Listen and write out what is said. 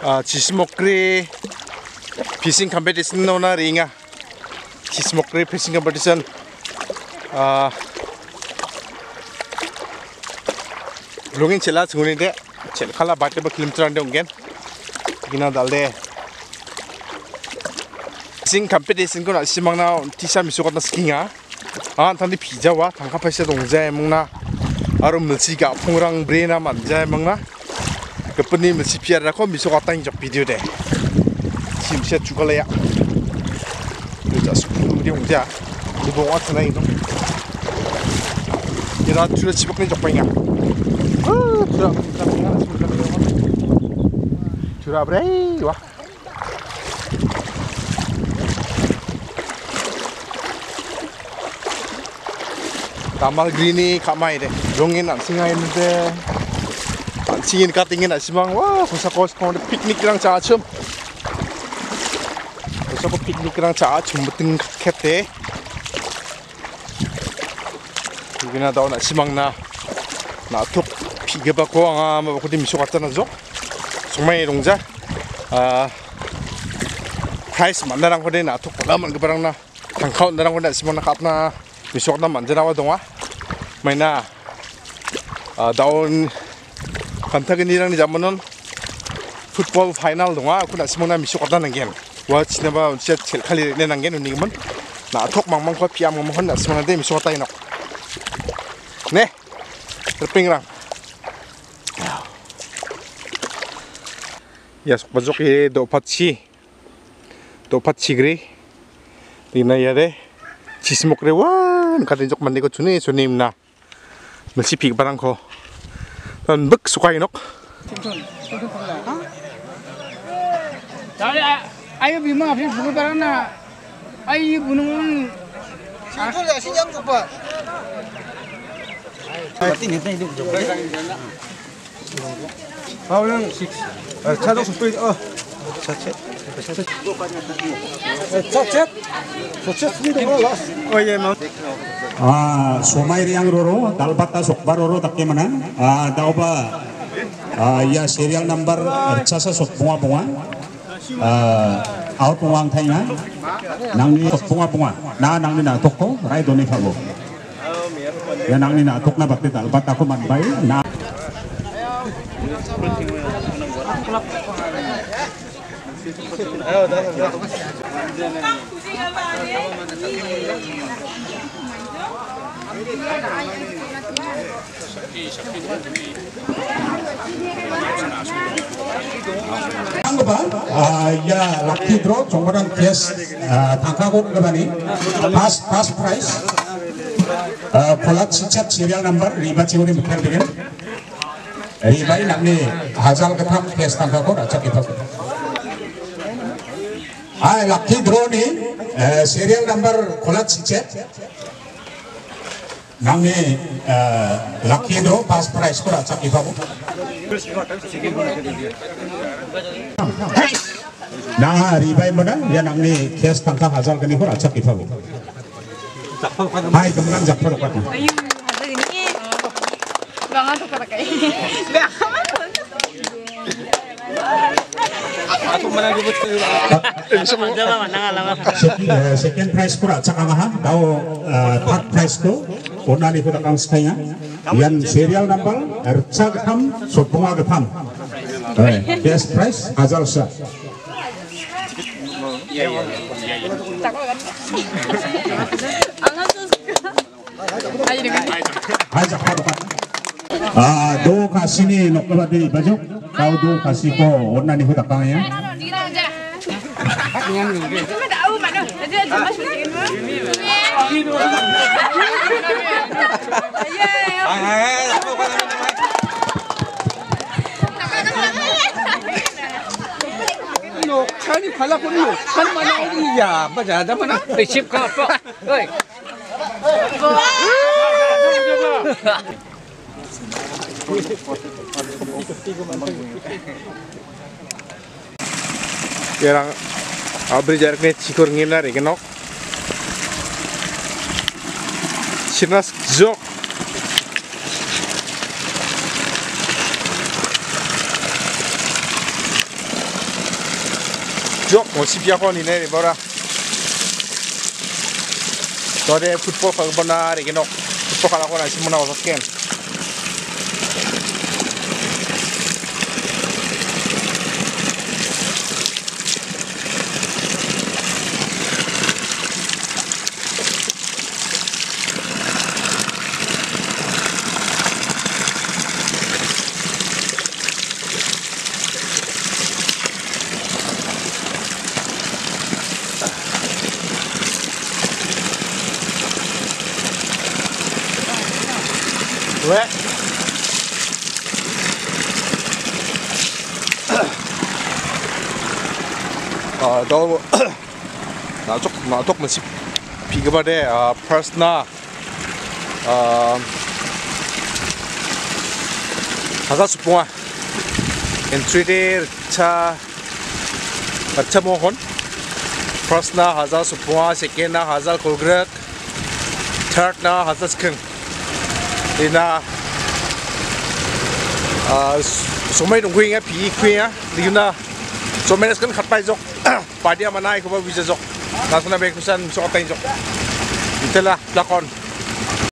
Chisimokgri fishing competition nona ringa. Chisimokgri fishing competition. Lungin cela sunguni de cel khala bate ba kilometer ande ungen. Gina dalde. Fishing competition ko na simangna tisa misukot na skinga. Tandi pijawa tangka paisa dongja emongna. Arum melsi ga pongrang brena manja emongna. Kepeni melsi piara ko misukot tang jok video de. Simsia juga layak. Udah sepuluh dia udah. Di bawah sana itu. Kita sudah sibuk nih jok pengen. Sudah berani wah. Tamal grini kamai deh, dongin ansingain deh, ansingin katingin asimang, wah, kos kau deh piknik orang cacum, kau piknik orang cacum beting kete, gimana tahu asimang na tuh pigi bako anga, bako di misuk atan aja, sumai rongja, price mana orang kau deh tuh pelaman kebarang na, tangkau orang kau deh asimang na kapna. Misok na manjana wa donga maina daun kantagin nirang ni zamanon football final donga aku nak semua misok na nanggen wa cinaba usia cel kali ne nanggen uning mon na tok mang ko piam mang hon nak semua de misok ta inok ne terpingrang ya sok bajok e do patchi gri dina ya de Chisimokgri wan kadang jok mandi ko cuni na masih pig barang ko dan bek suka inok ayo bima apin buku barang na ayo bunung singkul ya sinjang apa berarti ngetnya itu yang cadok supaya cacet oh iya mau somai riang roro dalbata sokbar roro takke mana dauba ya serial number chasa sok bunga out bunga thainya nangni sok bunga nangni na toko rai doni khago ya nangni na tok na bakti dalbata ko manbai na ayo dah. Ya lucky draw congkoran kias tangkago kebani pass price polat cicat serial number riba ciuri bukan dengan riba ini namni hazal ketam kias tangkago acak itu lucky draw ni serial number kolat cicat namni lucky draw pass price ko acak itu nah ribai mana ya namni kias tangka hazal kini ko acak itu hai kemudian jakpar apa ayo hazal ini bangan tuh pakai aku mana gitu second prize ko acak amaha tahu third prize ko onali ko takang sekaya yang serial number acak ham sopunga ketam best prize hazal sa do kasih ni nok lebih baju kau do kasih ko warna ni hutak kau ya kan pala ko niyo kan mana iya baca ada mana sip ka apa oi yang abri jaraknya cikur nginar ikenok sinas jok jok mo si pia ko ni ne bora to de football ka bona re genok football ka ko na simuna wa ken Wet. Đó nó chúc mình xí phi cái đây first na 하자 수봉아 entry day cha mohon first na haza supunga second na hazal kolgrak third na haza skeng ina somai dong kuing pi kuing diguna somai skan khat pai jok padia manai ko ba visa jok nasna be kusan so tai jok itela lakon